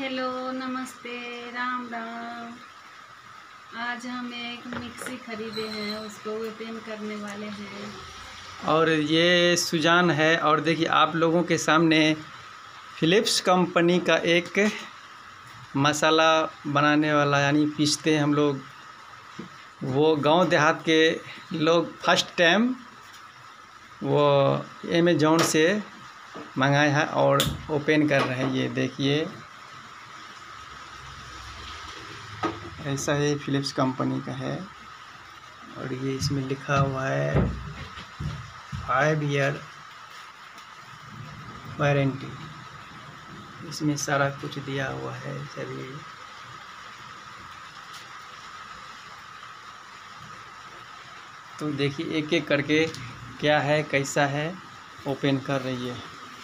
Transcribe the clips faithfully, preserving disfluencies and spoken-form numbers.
Hello नमस्ते राम राम। आज हम एक मिक्सी खरीदे हैं, उसको ओपन करने वाले हैं। और ये सुजान है। और देखिए आप लोगों के सामने फिलिप्स कंपनी का एक मसाला बनाने वाला, यानी पीसते हैं हम लोग। वो गांव देहात के लोग फर्स्ट टाइम वो अमेज़न से मंगाए हैं और ओपन कर रहे हैं। ये देखिए, ऐसा है, फिलिप्स कंपनी का है। और ये इसमें लिखा हुआ है फाइव ईयर वारंटी। इसमें सारा कुछ दिया हुआ है। चलिए, तो देखिए एक एक करके क्या है, कैसा है, ओपन कर रही है।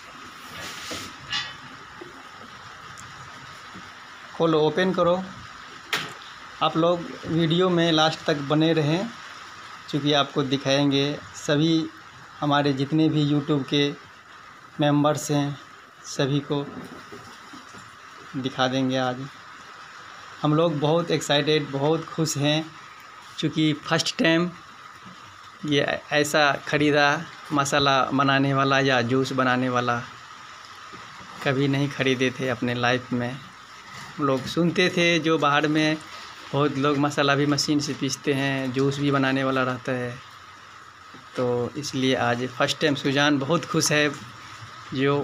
खोलो, ओपन करो। आप लोग वीडियो में लास्ट तक बने रहें, क्योंकि आपको दिखाएंगे सभी हमारे जितने भी यूट्यूब के मेंबर्स हैं, सभी को दिखा देंगे। आज हम लोग बहुत एक्साइटेड, बहुत खुश हैं, क्योंकि फर्स्ट टाइम ये ऐसा ख़रीदा मसाला बनाने वाला या जूस बनाने वाला। कभी नहीं ख़रीदे थे अपने लाइफ में। हम लोग सुनते थे जो बाहर में बहुत लोग मसाला भी मशीन से पीसते हैं, जूस भी बनाने वाला रहता है। तो इसलिए आज फर्स्ट टाइम सुजान बहुत खुश है, जो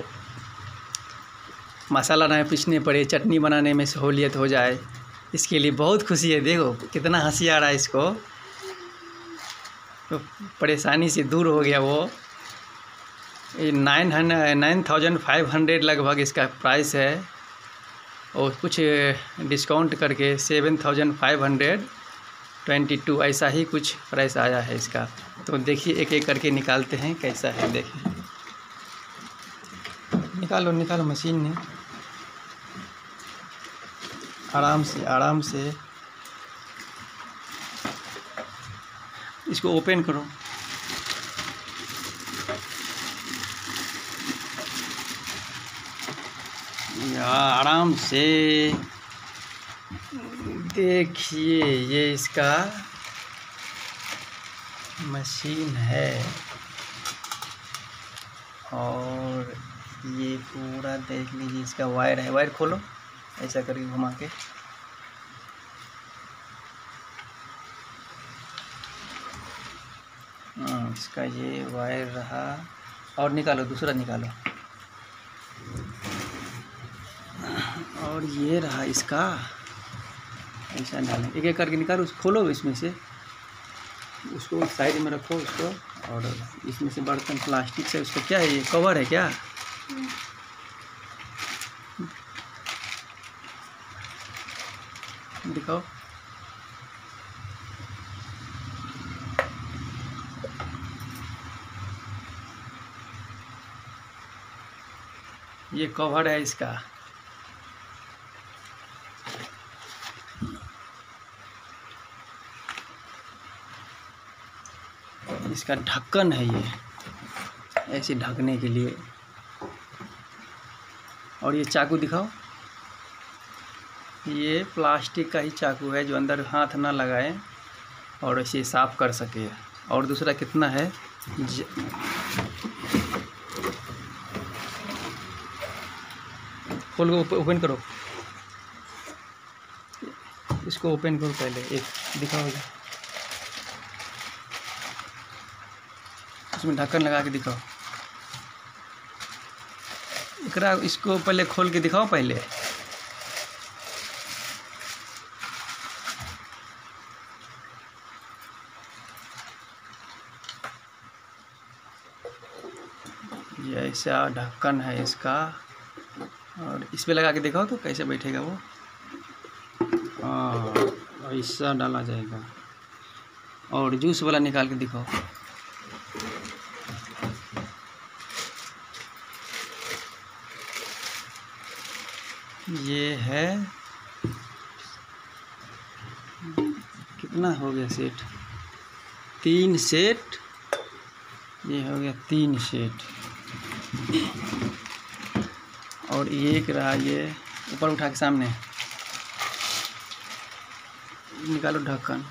मसाला ना पीसने पड़े, चटनी बनाने में सहूलियत हो जाए, इसके लिए बहुत खुशी है। देखो कितना हंसी आ रहा है इसको, तो परेशानी से दूर हो गया वो। ये nine hundred nine thousand five hundred लगभग इसका प्राइस है, और कुछ डिस्काउंट करके seven thousand five hundred twenty two ऐसा ही कुछ प्राइस आया है इसका। तो देखिए एक एक करके निकालते हैं कैसा है। देखिए, निकालो निकालो, मशीन ने आराम से आराम से इसको ओपन करो। या आराम से देखिए, ये इसका मशीन है। और ये पूरा देख लीजिए, इसका वायर है। वायर खोलो, ऐसा करके घुमा के। इसका ये वायर रहा। और निकालो, दूसरा निकालो। और ये रहा इसका, ऐसा डालें, एक एक करके निकालो। उसको खोलो, इसमें से उसको साइड में रखो उसको। और इसमें से बर्तन प्लास्टिक से, उसको क्या है, ये कवर है क्या? दिखाओ। ये कवर है इसका। इसका ढक्कन है ये, ऐसे ढकने के लिए। और ये चाकू दिखाओ। ये प्लास्टिक का ही चाकू है, जो अंदर हाथ ना लगाए और इसे साफ कर सके। और दूसरा कितना है, ज... खोल को ओपन करो। इसको ओपन करो पहले, एक दिखाओ। इसमें ढक्कन लगा के दिखाओ। इकरा इसको पहले खोल के दिखाओ पहले। ये ऐसा ढक्कन है इसका। और इस पे लगा के दिखाओ तो कैसे बैठेगा वो। हाँ, ऐसा डाला जाएगा। और जूस वाला निकाल के दिखाओ। ये है, कितना हो गया सेट, तीन सेट। ये हो गया तीन सेट। और एक रहा ये ऊपर उठा के सामने निकालो ढक्कन।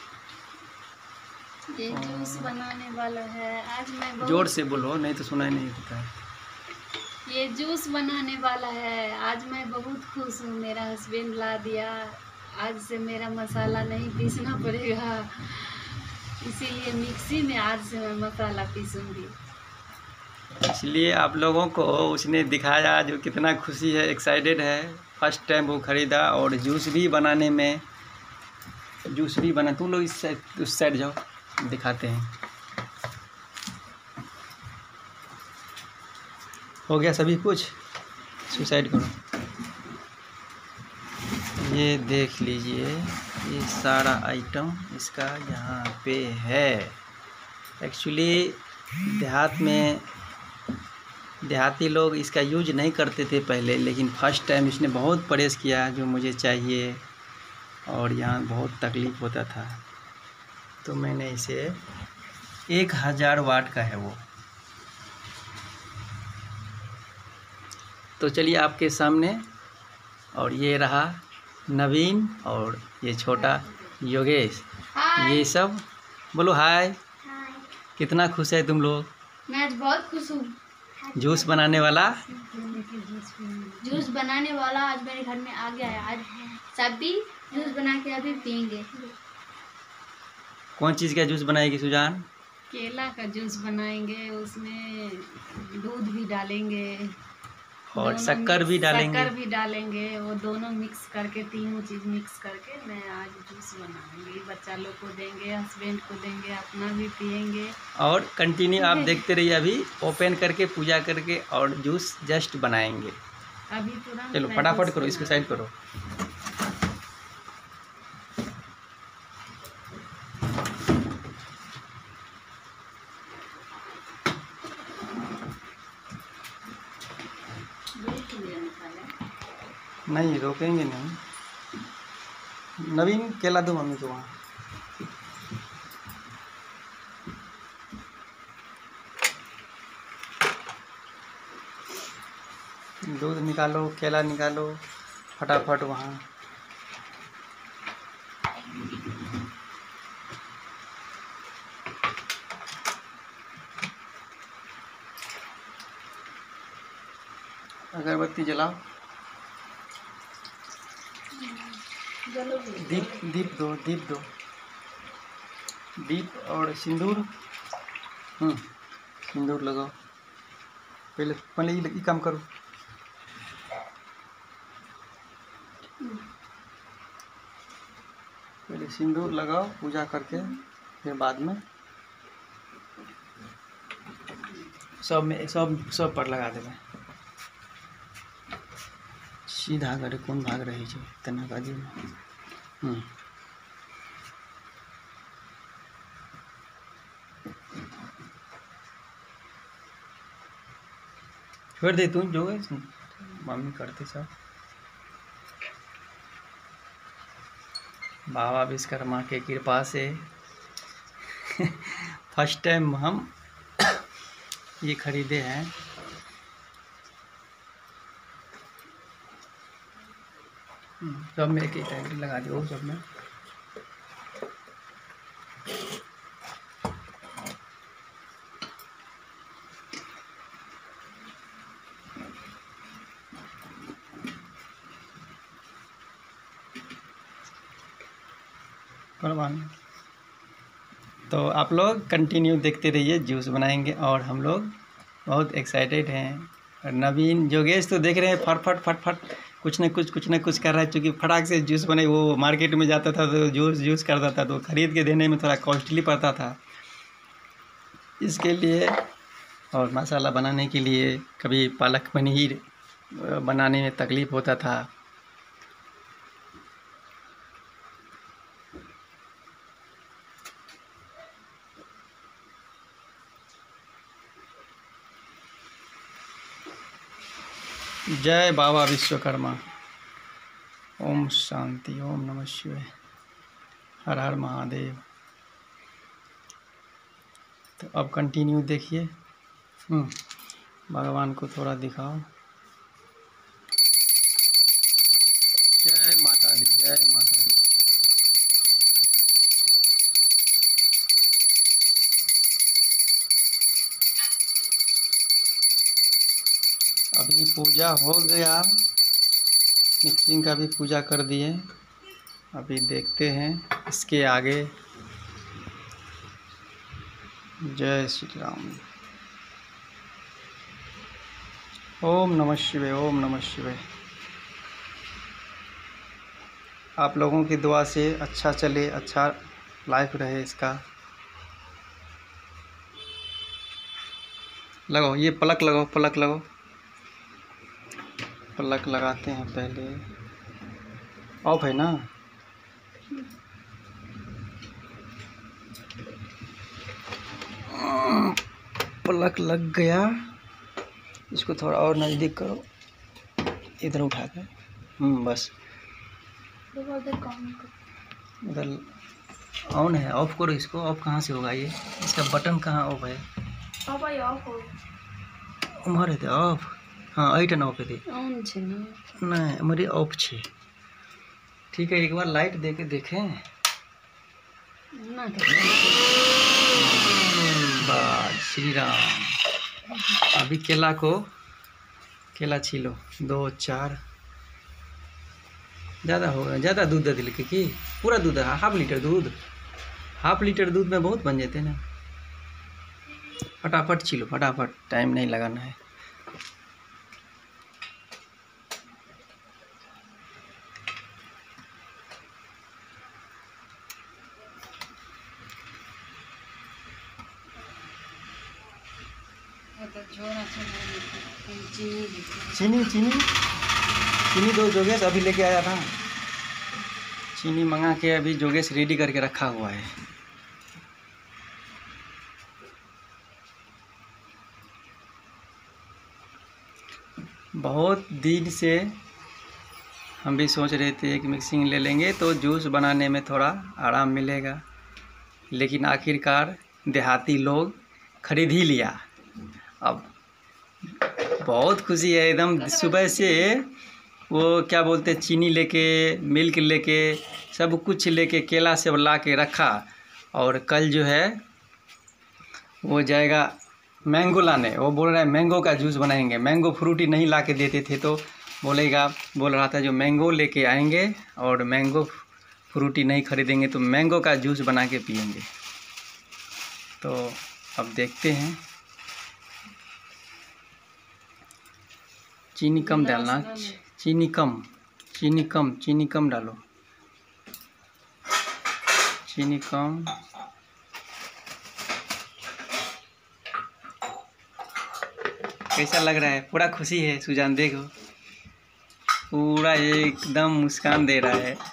ये जूस बनाने वाला है। आज मैं बहुत जोर से बोलो, नहीं तो सुनाई नहीं देता है। ये जूस बनाने वाला है। आज मैं बहुत खुश हूँ, मेरा हस्बैंड ला दिया। आज से मेरा मसाला नहीं पीसना पड़ेगा, इसीलिए मिक्सी में आज से मैं मसाला पीसूंगी। इसलिए आप लोगों को उसने दिखाया जो कितना खुशी है, एक्साइटेड है। फर्स्ट टाइम वो ख़रीदा और जूस भी बनाने में, जूस भी बना। तुम लोग इस साइड, उस साइड जाओ, दिखाते हैं। हो गया सभी कुछ, सुसाइड करो। ये देख लीजिए, ये सारा आइटम इसका यहाँ पे है। एक्चुअली देहात में देहाती लोग इसका यूज नहीं करते थे पहले, लेकिन फर्स्ट टाइम इसने बहुत परहेज़ किया जो मुझे चाहिए, और यहाँ बहुत तकलीफ़ होता था, तो मैंने इसे एक हज़ार वाट का है वो। तो चलिए आपके सामने, और ये रहा नवीन और ये छोटा योगेश। ये सब बोलो हाय। कितना खुश है तुम लोग? मैं आज बहुत खुश हूँ। जूस बनाने वाला जूस बनाने वाला आज मेरे घर में आ गया है। आज सभी जूस बना के अभी पियेंगे। कौन चीज़ का जूस बनाएगी सुजान? केला का जूस बनाएंगे, उसमें दूध भी डालेंगे और शक्कर भी डालेंगे। शक्कर भी डालेंगे, वो दोनों मिक्स करके, तीनों चीज़ मिक्स करके मैं आज जूस बनाऊंगी। बच्चा लोग को देंगे, हस्बैंड को देंगे, अपना भी पियेंगे। और कंटिन्यू आप देखते रहिए, अभी ओपन करके पूजा करके और जूस जस्ट बनाएंगे। अभी तुरंत चलो फटाफट करो, इसको साइड करो। नहीं रोकेंगे नहीं। नवीन केला दो मम्मी को वहाँ। दूध निकालो, केला निकालो फटाफट वहाँ। अगरबत्ती जलाओ, दीप दीप दो, दीप दो, दीप और सिंदूर। हम्म सिंदूर लगाओ। पहले पहले ये काम करो। पहले सिंदूर लगाओ पूजा करके, फिर बाद में सब में सब सब पर लगा देवे। सीधा करे कौन भाग रही है तना बाजी में। हम्म छोड़ दे तू, जो है मम्मी करते सब। बाबा विश्वकर्मा के कृपा से फर्स्ट टाइम हम ये खरीदे हैं। सब में एक ही टाइम लगा दो, सब में। तो आप लोग कंटिन्यू देखते रहिए, जूस बनाएंगे और हम लोग बहुत एक्साइटेड हैं। नवीन योगेश तो देख रहे हैं फट फट फट फट कुछ न कुछ कुछ न कुछ कर रहा है, क्योंकि फटाक से जूस बने। वो मार्केट में जाता था तो जूस जूस करता था, तो ख़रीद के देने में थोड़ा कॉस्टली पड़ता था इसके लिए। और मसाला बनाने के लिए कभी पालक पनीर बनाने में तकलीफ़ होता था। जय बाबा विश्वकर्मा। ओम शांति, ओम नमः शिवाय, हर हर महादेव। तो अब कंटिन्यू देखिए। भगवान को थोड़ा दिखाओ। पूजा हो गया, मिक्सिंग का भी पूजा कर दिए। अभी देखते हैं इसके आगे। जय श्री राम। ओम नमः शिवाय, ओम नमः शिवाय। आप लोगों की दुआ से अच्छा चले, अच्छा लाइफ रहे इसका। लगाओ ये पलक लगाओ, पलक लगाओ, पलक लगाते हैं पहले। ऑफ है ना? पलक लग गया। इसको थोड़ा और नज़दीक करो, इधर उठा कर। हम्म बस उधर ऑन है। ऑफ करो इसको। ऑफ कहाँ से होगा ये? इसका बटन कहाँ ऑफ है? उम्र है ऑफ। हाँ एट ऑफ है ऑन छे ना? नहीं हमारी ऑफ छे। ठीक है, एक बार लाइट दे के देखें ना। बस श्री राम। अभी केला को केला छीलो। दो चार ज़्यादा होगा, ज़्यादा दूध दे दिल के कि पूरा दूध है? हाफ लीटर दूध, हाफ लीटर दूध में बहुत बन जाते हैं ना। फटाफट छीलो, फटाफट, टाइम नहीं लगाना है। चीनी चीनी चीनी दो जोगेश, अभी लेके आया था। चीनी मंगा के अभी जोगेश रेडी करके रखा हुआ है। बहुत दिन से हम भी सोच रहे थे कि मिक्सिंग ले लेंगे तो जूस बनाने में थोड़ा आराम मिलेगा, लेकिन आखिरकार देहाती लोग खरीद ही लिया। अब बहुत खुशी है एकदम। सुबह से वो क्या बोलते हैं, चीनी लेके, मिल्क लेके, सब कुछ लेके, केला से ला के रखा। और कल जो है वो जाएगा मैंगो लाने। वो बोल रहा है मैंगो का जूस बनाएंगे। मैंगो फ्रूटी नहीं ला के देते थे तो बोलेगा, बोल रहा था जो मैंगो लेके आएंगे और मैंगो फ्रूटी नहीं खरीदेंगे तो मैंगो का जूस बना के पियेंगे। तो अब देखते हैं। चीनी कम डालना, चीनी कम, चीनी कम, चीनी कम डालो, चीनी कम। कैसा लग रहा है? पूरा खुशी है सुजान, देखो पूरा एकदम मुस्कान दे रहा है।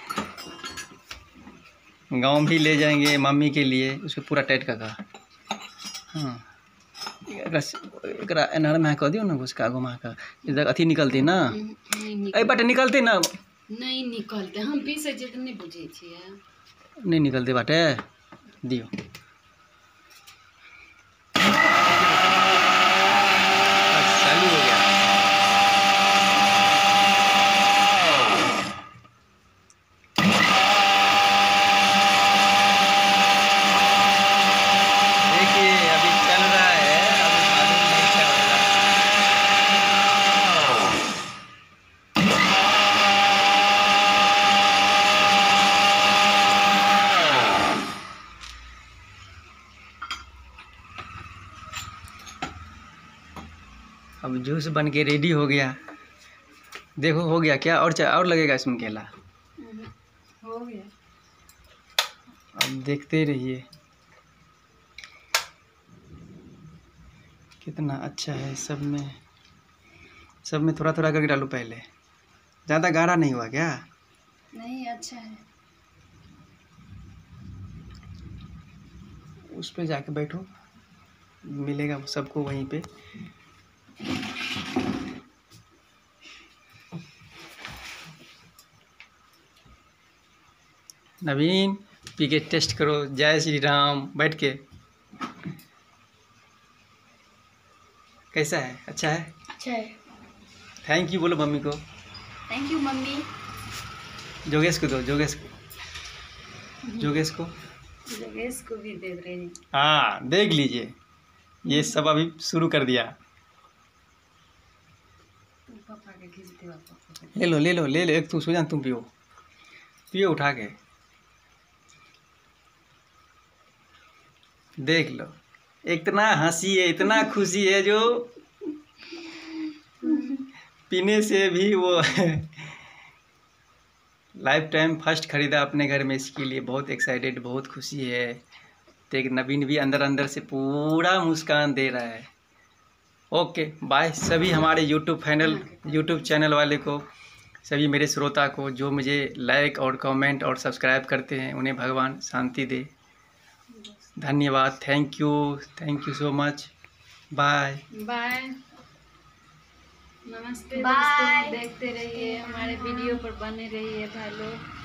गाँव भी ले जाएंगे मम्मी के लिए, उसको पूरा टाइट का कहा। हाँ एकरा एनार में कह दियो ना, घुसका घुमा का इधर अथी निकलते ना, ए बाटे निकलते ना, नहीं निकलते। हम पीसे जे नहीं बुझे छिए, नहीं निकलते बाटे दियो। चालू हो गया। देखिए अभी चल रहा है, अभी मालूम नहीं क्या होगा। अब जूस बन के रेडी हो गया। देखो हो गया क्या? और और लगेगा इसमें केला? हो गया। अब देखते रहिए कितना अच्छा है। सब में सब में थोड़ा थोड़ा करके डालो पहले। ज़्यादा गाढ़ा नहीं हुआ क्या? नहीं अच्छा है। उस पे जाके बैठो, मिलेगा सबको वहीं पे। नवीन पी के टेस्ट करो। जय श्री राम। बैठ के कैसा है? अच्छा है? अच्छा है। थैंक यू बोलो मम्मी को। Thank you mummy. जोगेश को दो, जोगेश को, जोगेश को, जोगेश को भी दे रहे हैं। हाँ देख लीजिए, ये सब अभी शुरू कर दिया। ले लो ले लो ले लो, एक तू सुजान तुम पियो पियो उठा के, देख लो इतना हंसी है, इतना खुशी है जो पीने से भी वो लाइफ टाइम फर्स्ट खरीदा अपने घर में, इसके लिए बहुत एक्साइटेड, बहुत खुशी है। तो एक नवीन भी अंदर अंदर से पूरा मुस्कान दे रहा है। ओके बाय सभी हमारे यूट्यूब फैनल यूट्यूब चैनल वाले को, सभी मेरे श्रोता को जो मुझे लाइक और कमेंट और सब्सक्राइब करते हैं, उन्हें भगवान शांति दे। धन्यवाद, thank you thank you so much, bye bye, नमस्ते बाय। दोस्तों, देखते रहिए हमारे वीडियो पर बने रहिए भाई लोग।